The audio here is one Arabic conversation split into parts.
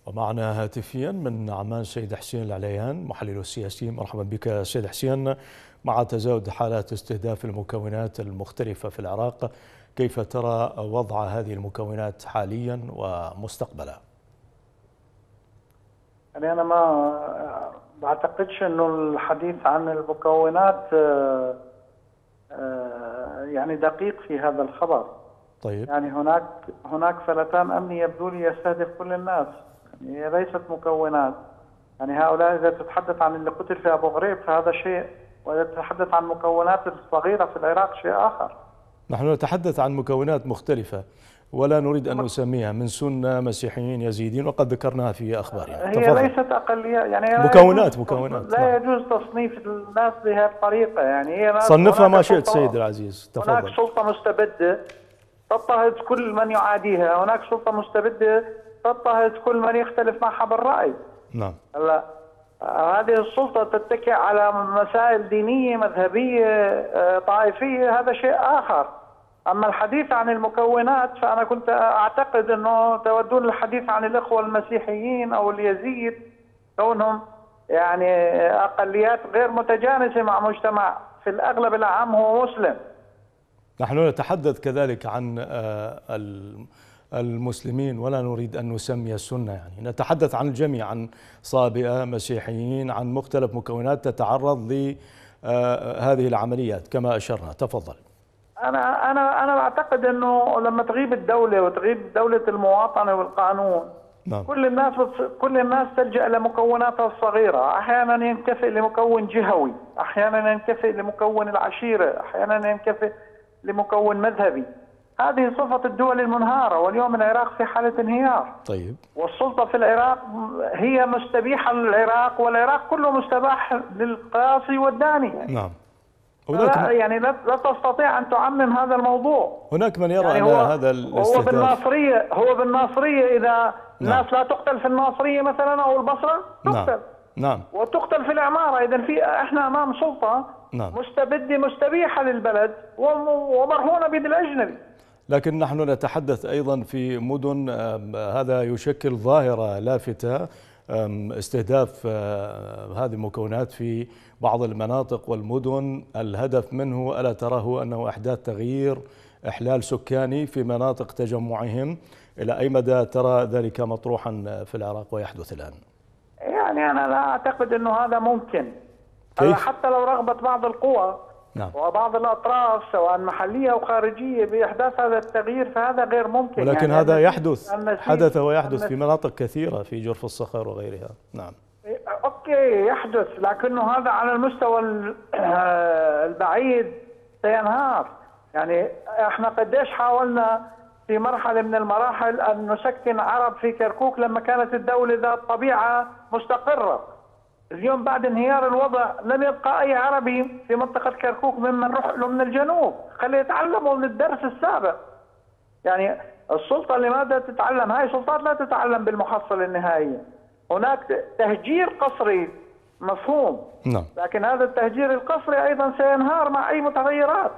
ومعنا هاتفيا من عمان سيد حسين العليان محلل السياسي. مرحبا بك سيد حسين. مع تزايد حالات استهداف المكونات المختلفة في العراق، كيف ترى وضع هذه المكونات حاليا ومستقبلا؟ يعني أنا ما بعتقدش إنه الحديث عن المكونات يعني دقيق في هذا الخبر. طيب. يعني هناك فلتان أمني يبدو لي يستهدف كل الناس، يعني هي ليست مكونات. يعني هؤلاء إذا تتحدث عن اللي قتل في أبو غريب فهذا شيء، وإذا تتحدث عن مكونات الصغيرة في العراق شيء آخر. نحن نتحدث عن مكونات مختلفة ولا نريد أن نسميها من سنة مسيحيين يزيدين، وقد ذكرناها في أخبارنا. هي ليست أقلية، يعني مكونات لا يجوز تصنيف الناس بهذه الطريقة. يعني هي صنفها ما شئت سيد العزيز، تفضل. هناك سلطة مستبدة تضطهد كل من يعاديها، هناك سلطة مستبدة تضطهد كل من يختلف معها بالرأي. نعم. هلا هذه السلطة تتكئ على مسائل دينية مذهبية طائفية، هذا شيء آخر. أما الحديث عن المكونات فأنا كنت أعتقد أنه تودون الحديث عن الإخوة المسيحيين أو اليزيد كونهم يعني أقليات غير متجانسة مع مجتمع في الأغلب العام هو مسلم. نحن نتحدث كذلك عن المسلمين ولا نريد أن نسمي السنة، يعني نتحدث عن الجميع، عن صابئة، مسيحيين، عن مختلف مكونات تتعرض لهذه العمليات كما أشرنا. تفضل. أنا بعتقد أنه لما تغيب الدولة وتغيب دولة المواطنة والقانون، نعم. كل الناس تلجأ لمكوناتها الصغيرة. أحيانا ينكفئ لمكون جهوي، أحيانا ينكفئ لمكون العشيرة، أحيانا ينكفئ لمكون مذهبي. هذه صفة الدول المنهارة، واليوم العراق في حالة انهيار. طيب. والسلطة في العراق هي مستبيحة للعراق، والعراق كله مستباح للقاصي والداني. نعم. يعني لا تستطيع أن تعمم هذا الموضوع. هناك من يرى يعني أن هذا الاستهداف هو بالناصرية إذا الناس لا تقتل في الناصرية مثلا أو البصرة تقتل. نعم. وتقتل في العمارة. إذا احنا أمام سلطة مستبدة مستبيحة للبلد ومرهونة بيد الأجنبي. لكن نحن نتحدث أيضا في مدن، هذا يشكل ظاهرة لافتة، استهداف هذه المكونات في بعض المناطق والمدن. الهدف منه ألا تراه أنه إحداث تغيير، إحلال سكاني في مناطق تجمعهم؟ إلى أي مدى ترى ذلك مطروحا في العراق ويحدث الآن؟ يعني أنا لا أعتقد أنه هذا ممكن. حتى لو رغبت بعض القوى نعم. وبعض الأطراف سواء محلية أو خارجية بإحداث هذا التغيير فهذا غير ممكن. ولكن يعني هذا حدث ويحدث في مناطق كثيرة في جرف الصخر وغيرها. نعم. أوكي يحدث، لكنه هذا على المستوى البعيد سينهار. يعني احنا قديش حاولنا في مرحلة من المراحل أن نسكن عرب في كركوك لما كانت الدولة ذات طبيعة مستقرة. اليوم بعد انهيار الوضع لم يبقى أي عربي في منطقة كركوك ممن رح له من الجنوب، خليه يتعلموا من الدرس السابق. يعني السلطة لماذا تتعلم؟ هاي سلطات لا تتعلم بالمحصلة النهائية. هناك تهجير قسري مفهوم، نعم. لكن هذا التهجير القسري أيضا سينهار مع أي متغيرات.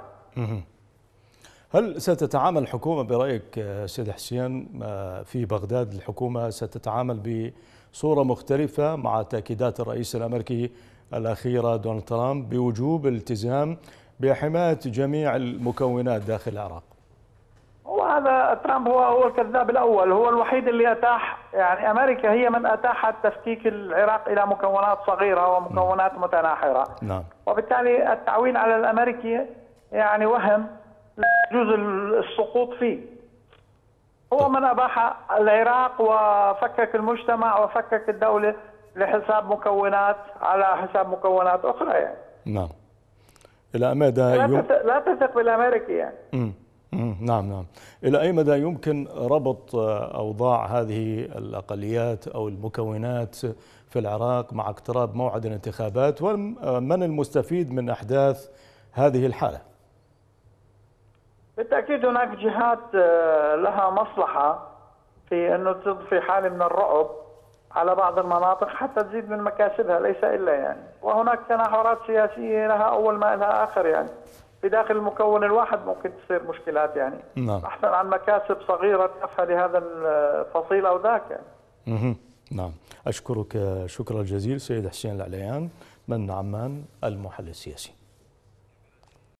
هل ستتعامل الحكومة برأيك سيد حسين في بغداد، الحكومة ستتعامل بصورة مختلفة مع تأكيدات الرئيس الأمريكي الأخيرة دونالد ترامب بوجوب الالتزام بحماية جميع المكونات داخل العراق؟ وهذا ترامب هو الكذاب الأول، هو الوحيد اللي أتاح. يعني أمريكا هي من أتاحت تفكيك العراق إلى مكونات صغيرة ومكونات متناحرة. نعم. وبالتالي التعويل على الأمريكي يعني وهم يجوز السقوط فيه. هو من أباح العراق وفكك المجتمع وفكك الدولة لحساب مكونات على حساب مكونات أخرى. يعني نعم. إلى مدى لا تثق بالأمريكي يعني. نعم. إلى أي مدى يمكن ربط أوضاع هذه الأقليات أو المكونات في العراق مع اقتراب موعد الانتخابات، ومن المستفيد من أحداث هذه الحالة؟ بالتأكيد هناك جهات لها مصلحة في أنه تضفي حالة من الرعب على بعض المناطق حتى تزيد من مكاسبها، ليس إلا يعني. وهناك تناحرات سياسية لها أول ما لها آخر. يعني في داخل المكون الواحد ممكن تصير مشكلات، يعني نعم. أحسن عن مكاسب صغيرة تافهة لهذا الفصيل أو ذاك يعني. نعم، أشكرك شكرا جزيلا سيد حسين العليان من عمان، المحلل السياسي.